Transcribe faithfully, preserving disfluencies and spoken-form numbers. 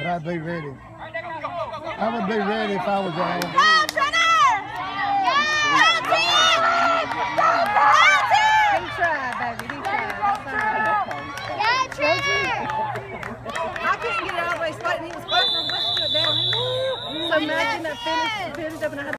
but I'd be ready. I would be ready if I was at home. Go, Trevor! Yeah! Go, team! Go, team! He tried, baby. He tried. That's all right. Yeah, Trevor! I couldn't get it all the way straight, and he was close enough to it down. So imagine that finish, finish up and I had